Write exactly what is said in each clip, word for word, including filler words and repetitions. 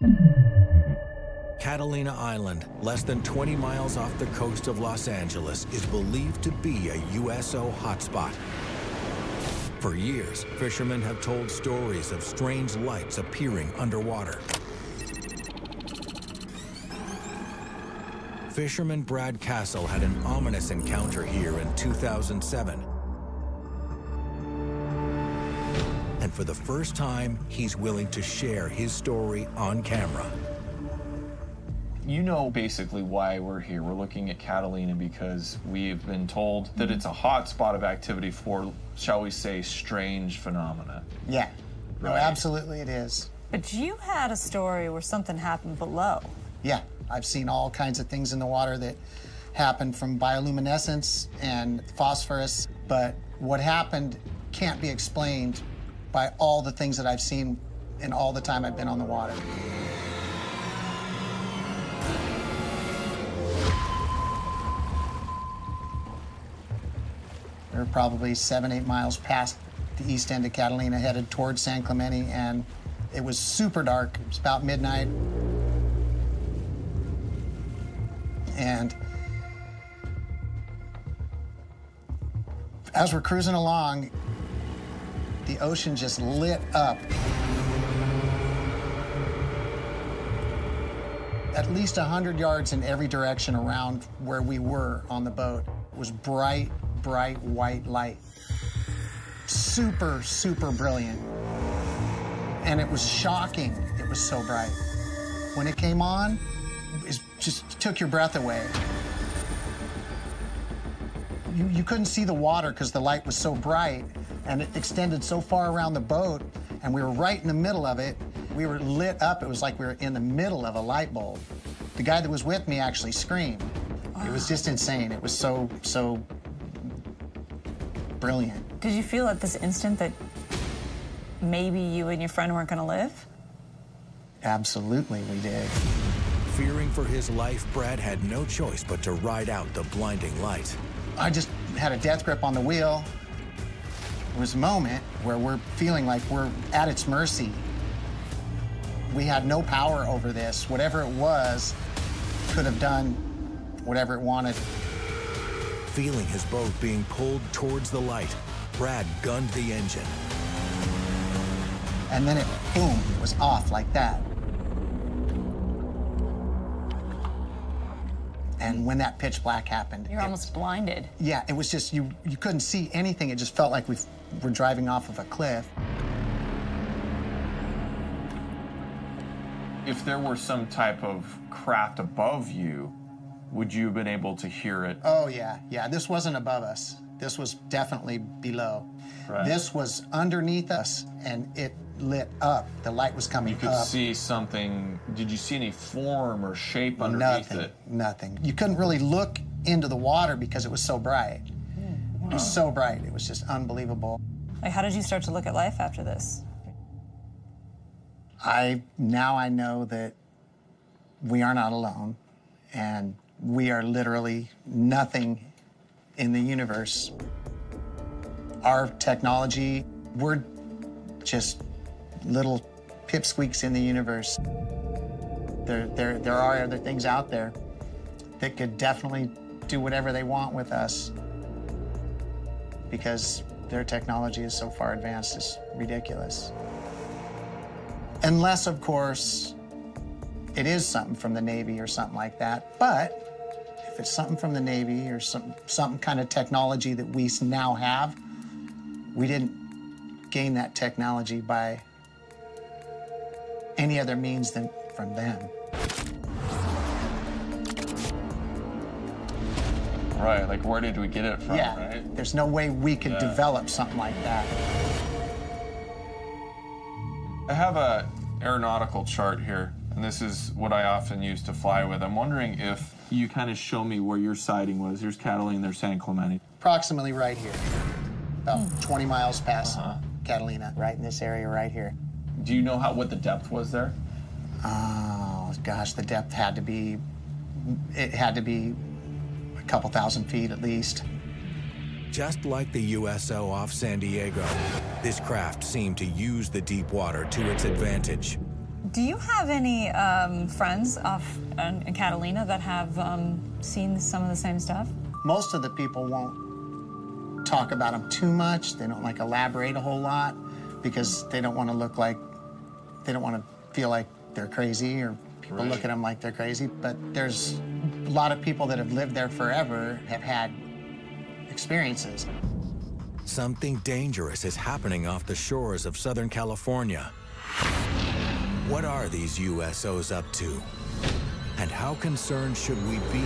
Catalina Island, less than twenty miles off the coast of Los Angeles, is believed to be a U S O hotspot. For years, fishermen have told stories of strange lights appearing underwater. Fisherman Brad Castle had an ominous encounter here in two thousand seven. And for the first time, he's willing to share his story on camera. You know basically why we're here. We're looking at Catalina because we've been told that it's a hot spot of activity for, shall we say, strange phenomena. Yeah, Right. no, absolutely it is. But you had a story where something happened below. Yeah, I've seen all kinds of things in the water that happen from bioluminescence and phosphorus, but what happened can't be explained by all the things that I've seen in all the time I've been on the water. We were probably seven, eight miles past the east end of Catalina, headed towards San Clemente, and it was super dark. It was about midnight. And as we're cruising along, the ocean just lit up. At least one hundred yards in every direction around where we were on the boat. It was bright, bright white light. Super, super brilliant. And it was shocking. It was so bright. When it came on, it just took your breath away. You, you couldn't see the water because the light was so bright, and it extended so far around the boat, and we were right in the middle of it. We were lit up. It was like we were in the middle of a light bulb. The guy that was with me actually screamed. It was just insane. It was so, so brilliant. Did you feel at this instant that maybe you and your friend weren't going to live? Absolutely, we did. Fearing for his life, Brad had no choice but to ride out the blinding light. I just had a death grip on the wheel. There was a moment where we're feeling like we're at its mercy. We had no power over this. Whatever it was could have done whatever it wanted. Feeling his boat being pulled towards the light, Brad gunned the engine. And then it, boom, it was off like that. And when that pitch black happened... You're it, almost blinded. Yeah, it was just, you, you couldn't see anything. It just felt like we were driving off of a cliff. If there were some type of craft above you, would you have been able to hear it? Oh, yeah, yeah. This wasn't above us. This was definitely below. Right. This was underneath us, and it lit up. The light was coming You could up. see something. Did you see any form or shape underneath Nothing, it? nothing. You couldn't really look into the water because it was so bright. It was so bright. It was just unbelievable. Like, how did you start to look at life after this? I now I know that we are not alone, and we are literally nothing in the universe. Our technology, we're just little pipsqueaks in the universe. There, there, there are other things out there that could definitely do whatever they want with us because their technology is so far advanced, it's ridiculous. Unless, of course, it is something from the Navy or something like that. But if it's something from the Navy or some, some kind of technology that we now have, we didn't gain that technology by any other means than from them. Right, like where did we get it from, Yeah, right? there's no way we could Yeah. develop something like that. I have a aeronautical chart here, and this is what I often use to fly with. I'm wondering if you kind of show me where your sighting was. There's Catalina, there's San Clemente. Approximately right here, about twenty miles past Uh-huh. Catalina, right in this area right here. Do you know how what the depth was there? Oh, gosh, the depth had to be, it had to be a couple thousand feet at least. Just like the U S O off San Diego, this craft seemed to use the deep water to its advantage. Do you have any um, friends off in, in Catalina that have um, seen some of the same stuff? Most of the people won't talk about them too much. They don't like elaborate a whole lot because they don't want to look like, they don't want to feel like they're crazy or people Right. look at them like they're crazy. But there's a lot of people that have lived there forever have had experiences. Something dangerous is happening off the shores of Southern California. What are these U S Os up to? And how concerned should we be?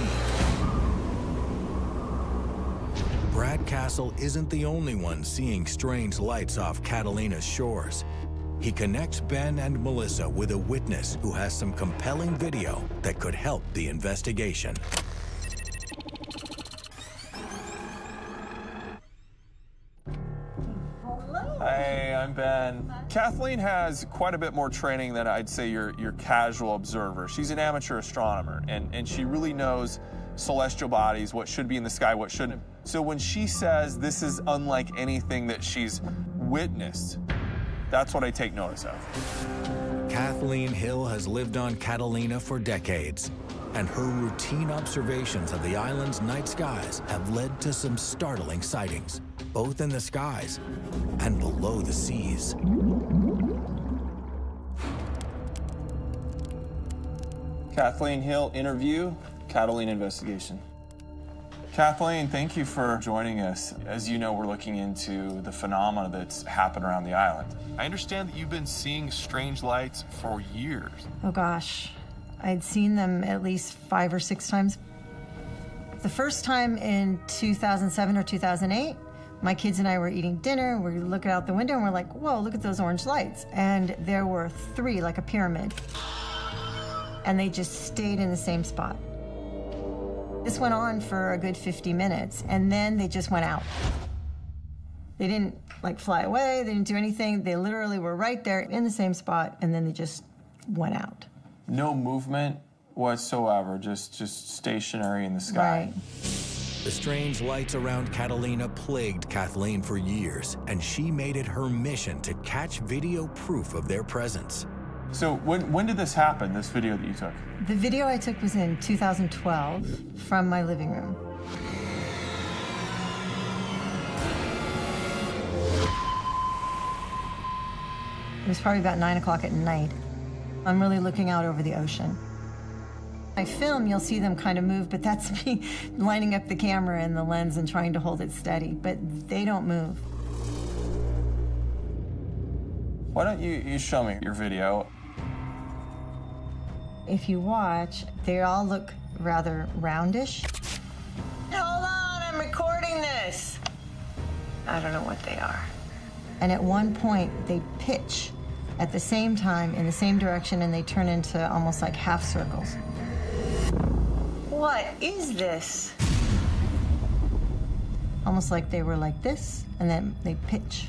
Brad Castle isn't the only one seeing strange lights off Catalina's shores. He connects Ben and Melissa with a witness who has some compelling video that could help the investigation. Hey, I'm Ben. Kathleen has quite a bit more training than I'd say your, your casual observer. She's an amateur astronomer, and, and she really knows celestial bodies, what should be in the sky, what shouldn't. So when she says this is unlike anything that she's witnessed, that's what I take notice of. Kathleen Hill has lived on Catalina for decades, and her routine observations of the island's night skies have led to some startling sightings, both in the skies and below the seas. Kathleen Hill interview, Catalina investigation. Kathleen, thank you for joining us. As you know, we're looking into the phenomena that's happened around the island. I understand that you've been seeing strange lights for years. Oh gosh, I'd seen them at least five or six times. The first time in two thousand seven or two thousand eight, my kids and I were eating dinner, we're looking out the window and we're like, whoa, look at those orange lights. And there were three, like a pyramid. And they just stayed in the same spot. This went on for a good fifty minutes, and then they just went out. They didn't like fly away, they didn't do anything. They literally were right there in the same spot, and then they just went out. No movement whatsoever, just, just stationary in the sky. Right. The strange lights around Catalina plagued Kathleen for years, and she made it her mission to catch video proof of their presence. So when, when did this happen, this video that you took? The video I took was in two thousand twelve from my living room. It was probably about nine o'clock at night. I'm really looking out over the ocean. I film, you'll see them kind of move, but that's me lining up the camera and the lens and trying to hold it steady, but they don't move. Why don't you, you show me your video? If you watch, they all look rather roundish. Hold on, I'm recording this. I don't know what they are. And at one point, they pitch at the same time in the same direction, and they turn into almost like half circles. What is this? Almost like they were like this, and then they pitch.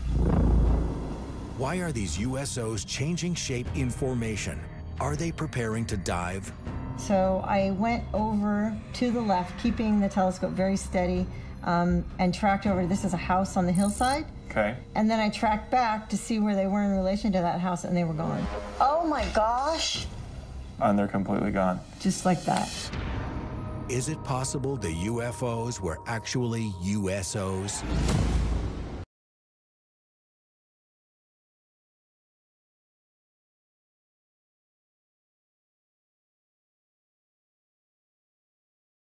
Why are these U S Os changing shape in formation? Are they preparing to dive? So I went over to the left, keeping the telescope very steady, um, and tracked over. This is a house on the hillside. Okay. And then I tracked back to see where they were in relation to that house, and they were gone. Oh my gosh. And they're completely gone. Just like that. Is it possible the U F Os were actually U S Os?